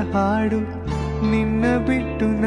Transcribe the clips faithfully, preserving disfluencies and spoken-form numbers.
ಹಾಡು ನಿನ್ನ ಬಿಟ್ಟು ನ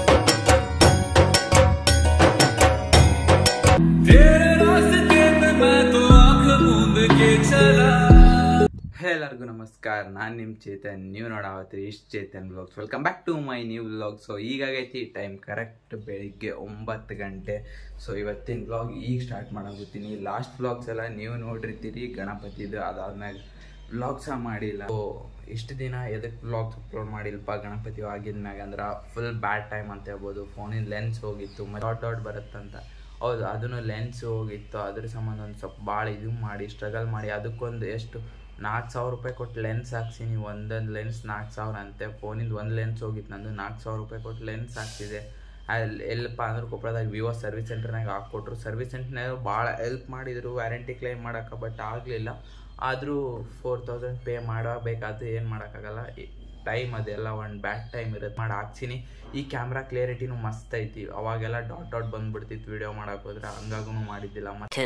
ಎಲ್ಲರಿಗೂ ನಮಸ್ಕಾರ. ನಾನು ನಿಮ್ಮ ಚೇತನ್, ನೀವು ನೋಡಾವತ್ರಿ ಇಷ್ಟು Chetan vlogs. Welcome back to my new vlog. So ಈಗಾಗೈತಿ ಟೈಮ್ ಕರೆಕ್ಟ್ ಬೆಳಿಗ್ಗೆ ಒಂಬತ್ತು ಗಂಟೆ. ಸೊ ಇವತ್ತಿನ ವ್ಲಾಗ್ ಈಗ ಸ್ಟಾರ್ಟ್ ಮಾಡಾಗುತ್ತೀನಿ. ಲಾಸ್ಟ್ ವ್ಲಾಗ್ಸ್ ಎಲ್ಲ ನೀವು ನೋಡಿರ್ತೀರಿ ಗಣಪತಿದು, ಅದಾದ್ಮೇಲೆ ವ್ಲಾಗ್ಸ ಮಾಡಿಲ್ಲ. ಸೊ ಇಷ್ಟು ದಿನ ಎದಕ್ಕೆ ವ್ಲಾಗ್ಸ್ ಅಪ್ಲೋಡ್ ಮಾಡಿಲ್ಲಪ್ಪ ಗಣಪತಿ ಆಗಿದ್ಮ್ಯಾಗ ಅಂದ್ರೆ ಫುಲ್ ಬ್ಯಾಡ್ ಟೈಮ್ ಅಂತ ಹೇಳ್ಬೋದು. ಫೋನಿನ ಲೆನ್ಸ್ ಹೋಗಿತ್ತು, ಮತ್ತು ಡಾಟ್ ಡಾಟ್ ಬರುತ್ತಂತ. ಹೌದು, ಅದನ್ನು ಲೆನ್ಸ್ ಹೋಗಿತ್ತು. ಅದ್ರ ಸಂಬಂಧ ಒಂದು ಸ್ವಲ್ಪ ಭಾಳ ಇದು ಮಾಡಿ ಸ್ಟ್ರಗಲ್ ಮಾಡಿ ಅದಕ್ಕೊಂದು ಎಷ್ಟು ನಾಲ್ಕು ಸಾವಿರ ರೂಪಾಯಿ ಕೊಟ್ಟು ಲೆನ್ಸ್ ಹಾಕ್ಸಿನಿ. ಒಂದೊಂದು ಲೆನ್ಸ್ ನಾಲ್ಕು ಸಾವಿರ ಅಂತೆ. ಫೋನಿಂದ ಒಂದು ಲೆನ್ಸ್ ಹೋಗಿತ್ತು ನಂದು, ನಾಲ್ಕು ಸಾವಿರ ರೂಪಾಯಿ ಕೊಟ್ಟು ಲೆನ್ಸ್ ಹಾಕ್ಸಿದೆ. ಅಲ್ಲಿ ಎಲ್ಲಪ್ಪ ಅಂದ್ರೆ ಕೊಪ್ಪಳದಾಗ ವಿವೋ ಸರ್ವಿಸ್ ಸೆಂಟರ್ನಾಗ ಹಾಕ್ಕೊಟ್ರು. ಸರ್ವಿಸ್ ಸೆಂಟರ್ನಾಗ ಭಾಳ ಹೆಲ್ಪ್ ಮಾಡಿದರು ವ್ಯಾರಂಟಿ ಕ್ಲೈಮ್ ಮಾಡೋಕೆ, ಬಟ್ ಆಗಲಿಲ್ಲ. ಆದರೂ ಫೋರ್ ತೌಸಂಡ್ ಪೇ ಮಾಡಬೇಕಾದ್ರೆ ಏನು ಮಾಡೋಕ್ಕಾಗಲ್ಲ. ಟೈಮ್ ಅದೆಲ್ಲ ಒಂದು ಬ್ಯಾಡ್ ಟೈಮ್ ಇರುತ್ತೆ. ಮಾಡಿ ಹಾಕ್ಸಿನಿ. ಈ ಕ್ಯಾಮ್ರಾ ಕ್ಲಿಯರಿಟಿನೂ ಮಸ್ತ್ ಐತಿ. ಅವಾಗೆಲ್ಲ ಡಾಟ್ ಡಾಟ್ ಬಂದ್ಬಿಡ್ತಿತ್ತು ವಿಡಿಯೋ ಮಾಡೋಕೆ ಹೋದ್ರೆ, ಹಂಗಾಗೂ ಮಾಡಿದ್ದಿಲ್ಲ.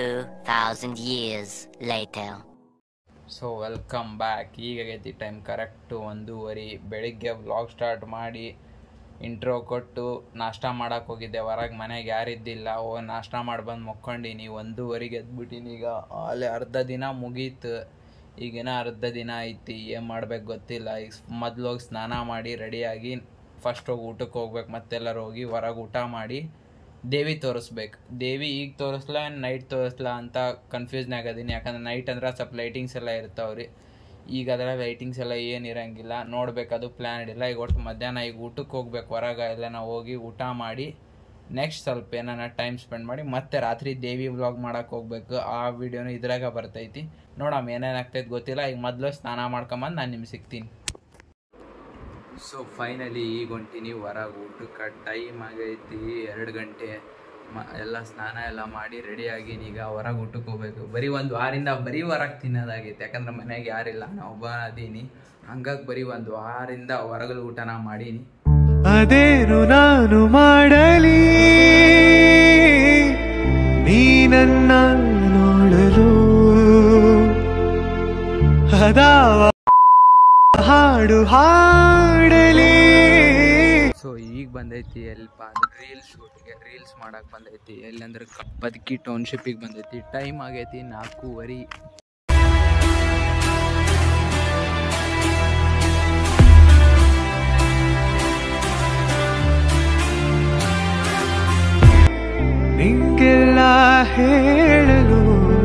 So welcome back. ಈಗಾಗೈತಿ ಟೈಮ್ ಕರೆಕ್ಟು ಒಂದೂವರೆ. ಬೆಳಿಗ್ಗೆ ವ್ಲಾಗ್ ಸ್ಟಾರ್ಟ್ ಮಾಡಿ ಇಂಟ್ರೋ ಕೊಟ್ಟು ನಾಷ್ಟ ಮಾಡೋಕೆ ಹೋಗಿದ್ದೆ ಹೊರಗೆ. ಮನೆಗೆ ಯಾರಿದ್ದಿಲ್ಲ. ಓ ನಾಷ್ಟ ಮಾಡಿ ಬಂದು ಮಕ್ಕೊಂಡಿನಿ. ಒಂದೂವರೆಗೆ ಎದ್ಬಿಟ್ಟಿನಿ. ಈಗ ಅಲ್ಲಿ ಅರ್ಧ ದಿನ ಮುಗೀತು. ಈಗಿನ ಅರ್ಧ ದಿನ ಐತಿ. ಏನು ಮಾಡ್ಬೇಕು ಗೊತ್ತಿಲ್ಲ. ಈಗ ಮೊದ್ಲು ಹೋಗಿ ಸ್ನಾನ ಮಾಡಿ ರೆಡಿಯಾಗಿ ಫಸ್ಟ್ ಹೋಗಿ ಊಟಕ್ಕೆ ಹೋಗ್ಬೇಕು. ಮತ್ತೆಲ್ಲರೂ ಹೋಗಿ ಹೊರಗೆ ಊಟ ಮಾಡಿ ದೇವಿ ತೋರಿಸ್ಬೇಕು. ದೇವಿ ಈಗ ತೋರಿಸ್ಲಾ ನೈಟ್ ತೋರಿಸ್ಲಾ ಅಂತ ಕನ್ಫ್ಯೂಸ್ನಾಗ ಅದೀನಿ. ಯಾಕಂದ್ರೆ ನೈಟ್ ಅಂದ್ರೆ ಸ್ವಲ್ಪ ಲೈಟಿಂಗ್ಸ್ ಎಲ್ಲ ಇರ್ತಾವ್ರಿ. ಈಗ ಅದರ ಲೈಟಿಂಗ್ಸ್ ಎಲ್ಲ ಏನು ಇರೋಂಗಿಲ್ಲ. ನೋಡ್ಬೇಕು, ಅದು ಪ್ಲ್ಯಾನ್ ಇಡಿಲ್ಲ. ಈಗ ಒಟ್ಟು ಮಧ್ಯಾಹ್ನ ಈಗ ಊಟಕ್ಕೆ ಹೋಗ್ಬೇಕು. ಹೊರಗೆ ಎಲ್ಲ ನಾವು ಹೋಗಿ ಊಟ ಮಾಡಿ ನೆಕ್ಸ್ಟ್ ಸ್ವಲ್ಪ ಏನಾರ ಟೈಮ್ ಸ್ಪೆಂಡ್ ಮಾಡಿ ಮತ್ತೆ ರಾತ್ರಿ ದೇವಿ ವ್ಲಾಗ್ ಮಾಡೋಕೆ ಹೋಗ್ಬೇಕು. ಆ ವಿಡಿಯೋನು ಇದ್ರಾಗ ಬರ್ತೈತಿ. ನೋಡಮ್ಮ ಏನೇನಾಗ್ತೈತೆ ಗೊತ್ತಿಲ್ಲ. ಈಗ ಮೊದಲು ಸ್ನಾನ ಮಾಡ್ಕೊಂಬಂದು ನಾನು ನಿಮ್ಗೆ ಸಿಗ್ತೀನಿ. ಸೊ ಫೈನಲಿ ಈಗ ಹೊಂಟೀನಿ ಹೊರಗೆ ಊಟಕ್ಕೆ. ಟೈಮ್ ಆಗೈತಿ ಎರಡು ಗಂಟೆ. ಮ ಎಲ್ಲ ಸ್ನಾನ ಎಲ್ಲ ಮಾಡಿ ರೆಡಿಯಾಗಿನಿ. ಈಗ ಹೊರಗೆ ಊಟಕ್ಕೆ ಹೋಗ್ಬೇಕು. ಬರೀ ಒಂದು ವಾರದಿಂದ ಬರೀ ಹೊರಗೆ ತಿನ್ನೋದಾಗೈತೆ. ಯಾಕಂದ್ರೆ ಮನೆಗೆ ಯಾರಿಲ್ಲ, ನಾನು ಒಬ್ಬ ಅದೀನಿ. ಹಂಗಾಗಿ ಬರೀ ಒಂದು ವಾರದಿಂದ ಹೊರಗಲ್ ಊಟನ ಮಾಡೀನಿ. ಅದೇನು ನಾನು ಮಾಡಲಿ ನೀ ನನ್ನ ನೋಡಲು, ಅದಾವ ಹಾಡು ಹಾಡಲಿ. ಸೊ ಈಗ ಬಂದೈತಿ ಎಲ್ಪ ಅಂದ್ರೆ ರೀಲ್ಸ್ ಶೂಟಿಗೆ, ರೀಲ್ಸ್ ಮಾಡಕ್ಕೆ ಬಂದೈತಿ. ಎಲ್ಲಂದ್ರೆ ಬದುಕಿ ಟೌನ್ಶಿಪ್ಪಿಗೆ ಬಂದೈತಿ. ಟೈಮ್ ಆಗೈತಿ ನಾಲ್ಕೂವರೆ. ನಿಂಗೆಲ್ಲ ಹೇಳಲು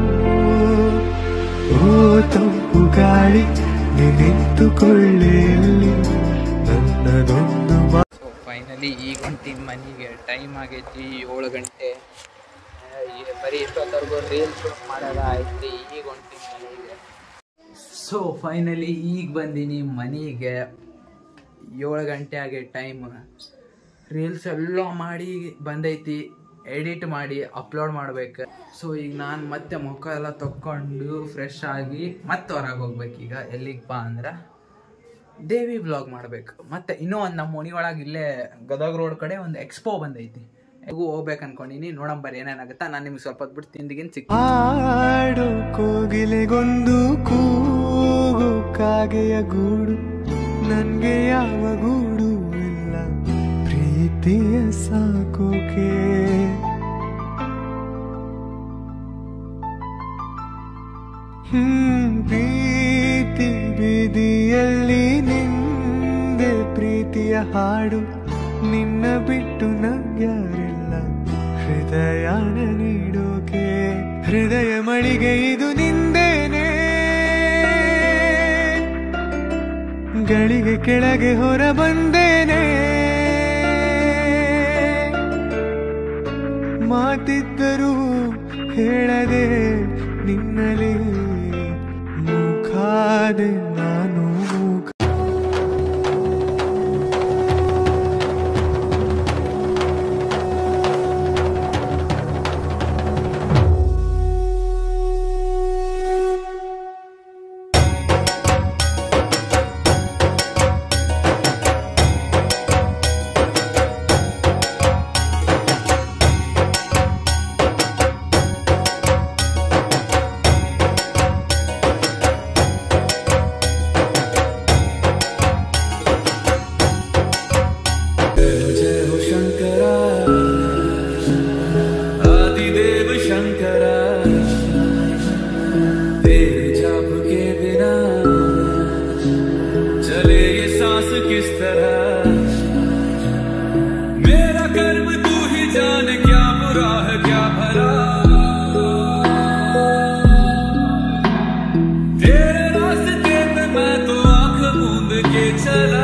ಓ ತಂಪು ಗಾಳಿ ನಿಂತುಕೊಳ್ಳೆಯಲ್ಲಿ ನನ್ನದೊಂದು. ಸೊ ಫೈನಲಿ ಈಗ ಹೊಂಟೀನಿ ಮನೆಗೆ. ಟೈಮ್ ಆಗೈತಿ ಏಳು ಗಂಟೆ. ಬರೀ ಇಷ್ಟೊತ್ತವರೆಗೂ ರೀಲ್ಸ್ ಶೂಟ್ ಮಾಡೋದ ಐತಿ. ಈಗ ಹೊಂಟೀನಿ ಮನೆಗೆ. ಸೊ ಫೈನಲಿ ಈಗ ಬಂದೀನಿ ಮನೆಗೆ. ಏಳು ಗಂಟೆ ಆಗೈತೆ ಟೈಮ್. ರೀಲ್ಸ್ ಎಲ್ಲ ಮಾಡಿ ಬಂದೈತಿ. ಎಡಿಟ್ ಮಾಡಿ ಅಪ್ಲೋಡ್ ಮಾಡ್ಬೇಕು. ಸೊ ಈಗ ನಾನು ಮತ್ತೆ ಮುಖ ಎಲ್ಲ ತಕ್ಕೊಂಡು ಫ್ರೆಶ್ ಆಗಿ ಮತ್ತೆ ಹೊರಗೆ ಹೋಗ್ಬೇಕು. ಈಗ ಎಲ್ಲಿಗಪ್ಪ ಅಂದ್ರೆ ದೇವಿ ವ್ಲಾಗ್ ಮಾಡ್ಬೇಕು. ಮತ್ತೆ ಇನ್ನೂ ಒಂದು ನಮ್ಮ ಮನೆ ಒಳಗೆ ಇಲ್ಲೇ ಗದಗ ರೋಡ್ ಕಡೆ ಒಂದು ಎಕ್ಸ್ಪೋ ಬಂದೈತಿ. ಹೇಗೂ ಹೋಗ್ಬೇಕು ಅನ್ಕೊಂಡಿನಿ. ನೋಡಂಬರ್ ಏನೇನಾಗುತ್ತಾ. ನಾನು ನಿಮ್ಗೆ ಸ್ವಲ್ಪ ಹೊತ್ತು ಬಿಟ್ಟು ತಿಂದಿಗಿನ್ ಸಿಕ್ ಆಡು ಕೋಗಿಲೆಗೊಂದು ಕೂಗು ಕಾಗೆಯ ಗೂಡು, ನನ್ಗೆ ಯಾವ ಗೂಡು ಇಲ್ಲ ಪ್ರೀತಿಯ ಸಾಕೋಕೆ. ಹ್ಮ್ ಪ್ರೀತಿ ಬೀದಿಯಲ್ಲಿ ನಿಂದೆ ಪ್ರೀತಿಯ ಹಾಡು ನಿನ್ನ ಬಿಟ್ಟು ನಂಗ್ಯಾರಿಲ್ಲ ಹೃದಯನ ನೀಡೋಕೆ. ಹೃದಯ ಮಳಿಗೆ ಇದು ನಿಂದೇನೆ, ಗಳಿಗೆ ಕೆಳಗೆ ಹೊರ ಬಂದೇನೆ. ಮಾತಿದ್ದರೂ ಹೇಳದೆ ನಿನ್ನಲಿ ಮೂಕಾದೆ ನಾನು. किस तरह मेरा कर्म तू ही जाने क्या बुरा है क्या भला तेरे रास्ते पे मैं तो आंख मूंद के चला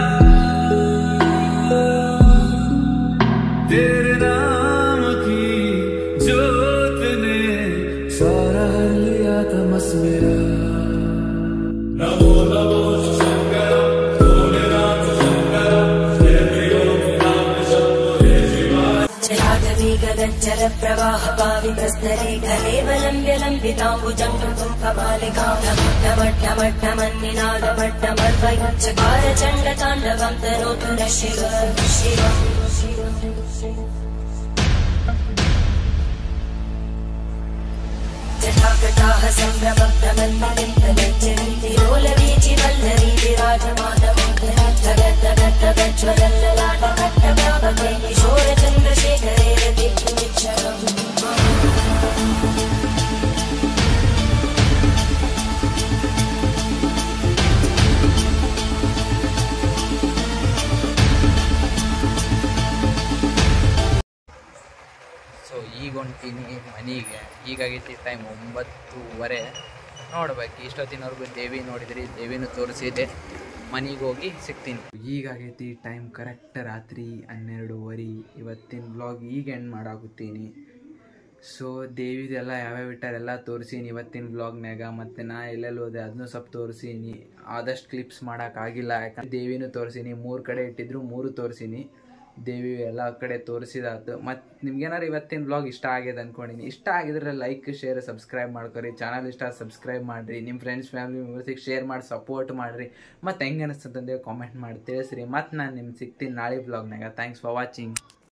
तेरे नाम की जोत ने सारा लिया तमस मेरा नमो नमो शंकर भोलेनाथ शंकर जय नाम शंभो जय शिवाय जलागवी गगज्जल प्रवाह पावितस्तरे कलेवलम्ब्य लम्बिताम्बुजं कपालिकां ढमढमढमन्निनादभट्टमर्वयुच्चकार चण्डताण्डवं तनोतु नः शिव शिव जटाकटाः सम्भ्रमब्धमन्मलिन्दगज्जरीतिरोलवीचि वल्लरी विराजमानमोदगद्गद्गद्गज्ज्वलल्ललाटकट्टप्रापके किशोरचन्द्रशेखरे रतिक्षरम् ಸೊ ಈಗ ಹೊಂಟೀನಿ ಮನೆಗೆ. ಈಗಾಗೈತಿ ಟೈಮ್ ಒಂಬತ್ತೂವರೆ. ನೋಡ್ಬೇಕು ಇಷ್ಟೊತ್ತಿನವರೆಗೂ ದೇವಿ ನೋಡಿದ್ರಿ, ದೇವಿನೂ ತೋರಿಸಿದೆ. ಮನೆಗೆ ಹೋಗಿ ಸಿಗ್ತೀನಿ. ಈಗಾಗೈತಿ ಟೈಮ್ ಕರೆಕ್ಟ್ ರಾತ್ರಿ ಹನ್ನೆರಡೂವರೆ. ಇವತ್ತಿನ ಬ್ಲಾಗ್ ಈಗ ಎಂಡ್ ಮಾಡಾಗುತ್ತೀನಿ. ಸೊ ದೇವಿದೆಲ್ಲ ಯಾವ್ಯಾವ ಇಟ್ಟಾರೆಲ್ಲ ತೋರಿಸೀನಿ ಇವತ್ತಿನ ಬ್ಲಾಗ್ನಾಗ. ಮತ್ತು ನಾ ಎಲ್ಲೆಲ್ಲಿ ಹೋದೆ ಅದನ್ನೂ ಸ್ವಲ್ಪ ತೋರಿಸೀನಿ. ಆದಷ್ಟು ಕ್ಲಿಪ್ಸ್ ಮಾಡೋಕ್ಕಾಗಿಲ್ಲ, ಯಾಕಂದ್ರೆ ದೇವಿನೂ ತೋರಿಸೀನಿ. ಮೂರು ಕಡೆ ಇಟ್ಟಿದ್ರು ಮೂರು ತೋರಿಸೀನಿ. ದೇವಿ ಎಲ್ಲ ಕಡೆ ತೋರಿಸಿದಾತು. ಮತ್ತು ನಿಮ್ಗೇನಾರು ಇವತ್ತಿನ ಬ್ಲಾಗ್ ಇಷ್ಟ ಆಗಿದೆ ಅಂದ್ಕೊಂಡಿನಿ. ಇಷ್ಟ ಆಗಿದ್ರೆ ಲೈಕ್ ಶೇರ್ ಸಬ್ಸ್ಕ್ರೈಬ್ ಮಾಡ್ಕೊರಿ. ಚಾನಲ್ ಇಷ್ಟ ಸಬ್ಸ್ಕ್ರೈಬ್ ಮಾಡಿರಿ. ನಿಮ್ಮ ಫ್ರೆಂಡ್ಸ್ ಫ್ಯಾಮಿಲಿ ಮೆಂಬರ್ಸಿಗೆ ಶೇರ್ ಮಾಡಿ ಸಪೋರ್ಟ್ ಮಾಡಿರಿ. ಮತ್ತು ಹೆಂಗೆ ಅನಿಸ್ತಂತಂದೇಳಿ ಕಾಮೆಂಟ್ ಮಾಡಿ ತಿಳಿಸ್ರಿ. ಮತ್ತು ನಾನು ನಿಮ್ಗೆ ಸಿಗ್ತೀನಿ ನಾಳೆ ಬ್ಲಾಗ್ನಾಗ. Thanks for watching.